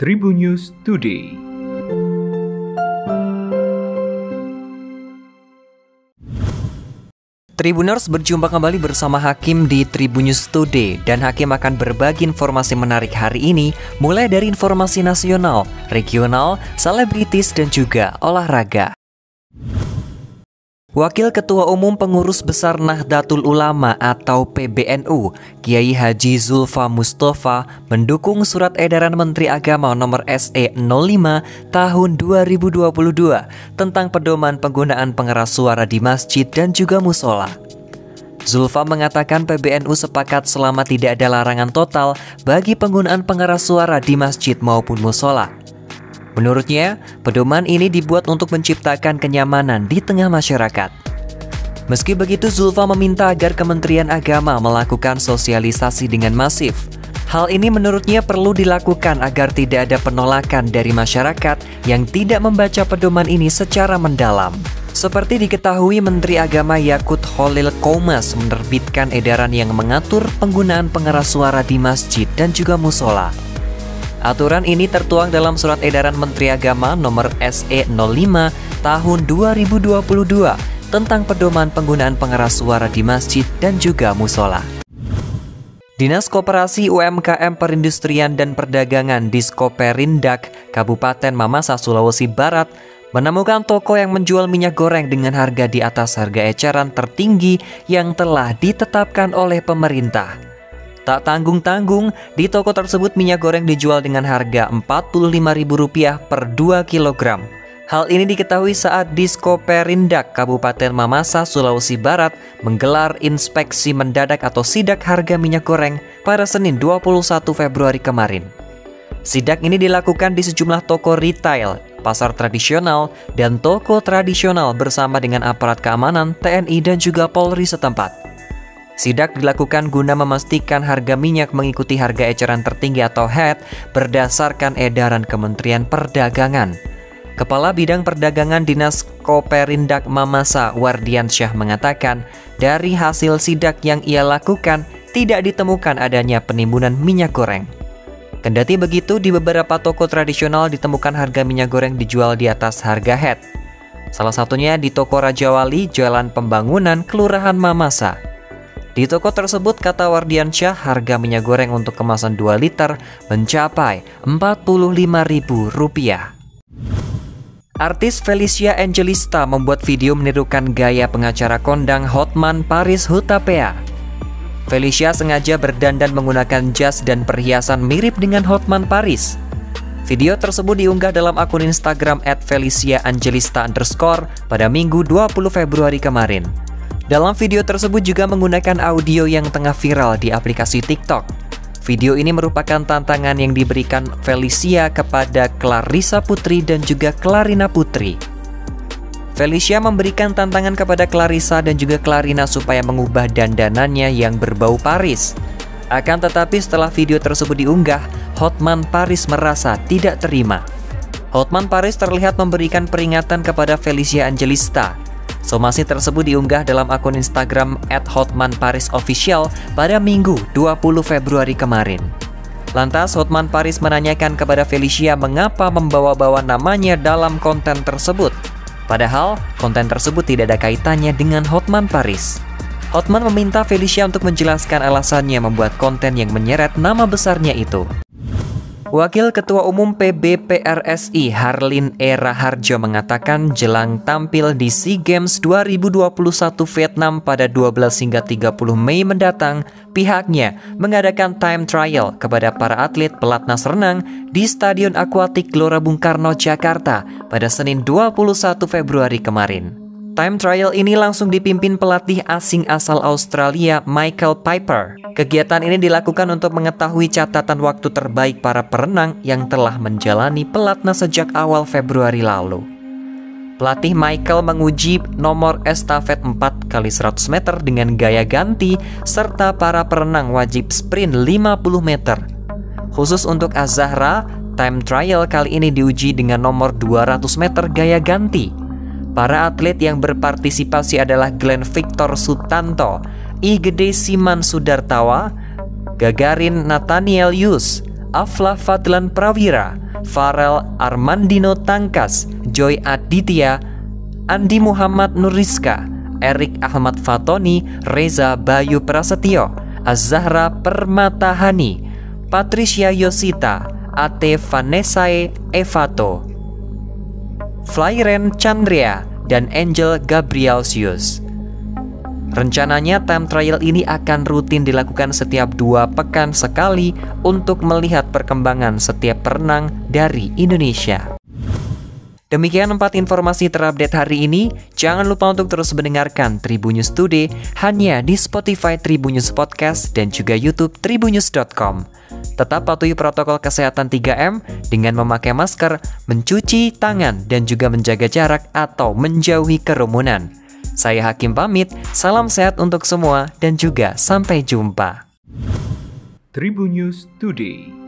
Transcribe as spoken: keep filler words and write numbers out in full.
Tribun News Today. Tribuners, berjumpa kembali bersama Hakim di Tribun News Today, dan Hakim akan berbagi informasi menarik hari ini, mulai dari informasi nasional, regional, selebritis, dan juga olahraga. Wakil Ketua Umum Pengurus Besar Nahdlatul Ulama atau P B N U, Kiai Haji Zulfa Mustafa, mendukung surat edaran Menteri Agama nomor S E nol lima tahun dua ribu dua puluh dua tentang pedoman penggunaan pengeras suara di masjid dan juga musola. Zulfa mengatakan P B N U sepakat selama tidak ada larangan total bagi penggunaan pengeras suara di masjid maupun musola. Menurutnya, pedoman ini dibuat untuk menciptakan kenyamanan di tengah masyarakat. Meski begitu, Zulfa meminta agar Kementerian Agama melakukan sosialisasi dengan masif. Hal ini menurutnya perlu dilakukan agar tidak ada penolakan dari masyarakat yang tidak membaca pedoman ini secara mendalam. Seperti diketahui, Menteri Agama Yakut Khalil Qomas menerbitkan edaran yang mengatur penggunaan pengeras suara di masjid dan juga musola. Aturan ini tertuang dalam Surat Edaran Menteri Agama nomor S E nol lima tahun dua ribu dua puluh dua tentang pedoman penggunaan pengeras suara di masjid dan juga musola. Dinas Koperasi U M K M Perindustrian dan Perdagangan Diskoperindak Kabupaten Mamasa, Sulawesi Barat menemukan toko yang menjual minyak goreng dengan harga di atas harga eceran tertinggi yang telah ditetapkan oleh pemerintah. Tak tanggung-tanggung, di toko tersebut minyak goreng dijual dengan harga empat puluh lima ribu rupiah per dua kilogram. Hal ini diketahui saat Diskoperindak Kabupaten Mamasa, Sulawesi Barat menggelar inspeksi mendadak atau sidak harga minyak goreng pada Senin dua puluh satu Februari kemarin. Sidak ini dilakukan di sejumlah toko retail, pasar tradisional, dan toko tradisional bersama dengan aparat keamanan, T N I, dan juga Polri setempat. Sidak dilakukan guna memastikan harga minyak mengikuti harga eceran tertinggi atau H E T berdasarkan edaran Kementerian Perdagangan. Kepala Bidang Perdagangan Dinas Koperindak Mamasa, Wardiansyah, mengatakan dari hasil sidak yang ia lakukan tidak ditemukan adanya penimbunan minyak goreng. Kendati begitu, di beberapa toko tradisional ditemukan harga minyak goreng dijual di atas harga H E T. Salah satunya di toko Raja Wali, Jalan Pembangunan, Kelurahan Mamasa. Di toko tersebut, kata Wardiansyah, harga minyak goreng untuk kemasan dua liter mencapai empat puluh lima ribu rupiah. Artis Felicia Angelista membuat video menirukan gaya pengacara kondang Hotman Paris Hutapea. Felicia sengaja berdandan menggunakan jas dan perhiasan mirip dengan Hotman Paris. Video tersebut diunggah dalam akun Instagram at felicia angelista underscore pada Minggu dua puluh Februari kemarin. Dalam video tersebut juga menggunakan audio yang tengah viral di aplikasi TikTok. Video ini merupakan tantangan yang diberikan Felicia kepada Clarissa Putri dan juga Clarina Putri. Felicia memberikan tantangan kepada Clarissa dan juga Clarina supaya mengubah dandanannya yang berbau Paris. Akan tetapi setelah video tersebut diunggah, Hotman Paris merasa tidak terima. Hotman Paris terlihat memberikan peringatan kepada Felicia Angelista. Somasi tersebut diunggah dalam akun Instagram at hotman paris official pada Minggu dua puluh Februari kemarin. Lantas Hotman Paris menanyakan kepada Felicia mengapa membawa-bawa namanya dalam konten tersebut. Padahal konten tersebut tidak ada kaitannya dengan Hotman Paris. Hotman meminta Felicia untuk menjelaskan alasannya membuat konten yang menyeret nama besarnya itu. Wakil Ketua Umum P B P R S I Harlin E. Raharjo mengatakan jelang tampil di SEA Games dua ribu dua puluh satu Vietnam pada dua belas hingga tiga puluh Mei mendatang, pihaknya mengadakan time trial kepada para atlet pelatnas renang di Stadion Akuatik Gelora Bung Karno, Jakarta pada Senin dua puluh satu Februari kemarin. Time trial ini langsung dipimpin pelatih asing asal Australia Michael Piper. Kegiatan ini dilakukan untuk mengetahui catatan waktu terbaik para perenang yang telah menjalani pelatnas sejak awal Februari lalu. Pelatih Michael menguji nomor estafet empat kali seratus meter dengan gaya ganti serta para perenang wajib sprint lima puluh meter. Khusus untuk Az-Zahra, time trial kali ini diuji dengan nomor dua ratus meter gaya ganti. Para atlet yang berpartisipasi adalah Glenn Victor Sutanto, I Gede Siman Sudartawa, Gagarin Nathaniel Yus, Afla Fadlan Prawira, Farel Armandino Tangkas, Joy Aditya, Andi Muhammad Nuriska, Erik Ahmad Fatoni, Reza Bayu Prasetyo, Az-Zahra Permatahani, Patricia Yosita, Ate Vanessae Evato, Flairen Chandria, dan Angel Gabrielsius. Rencananya time trial ini akan rutin dilakukan setiap dua pekan sekali untuk melihat perkembangan setiap perenang dari Indonesia. Demikian empat informasi terupdate hari ini. Jangan lupa untuk terus mendengarkan Tribunnews Today hanya di Spotify Tribunnews Podcast dan juga YouTube tribunnews dot com. Tetap patuhi protokol kesehatan tiga M dengan memakai masker, mencuci tangan, dan juga menjaga jarak atau menjauhi kerumunan. Saya Hakim pamit, salam sehat untuk semua dan juga sampai jumpa. Tribunnews Today.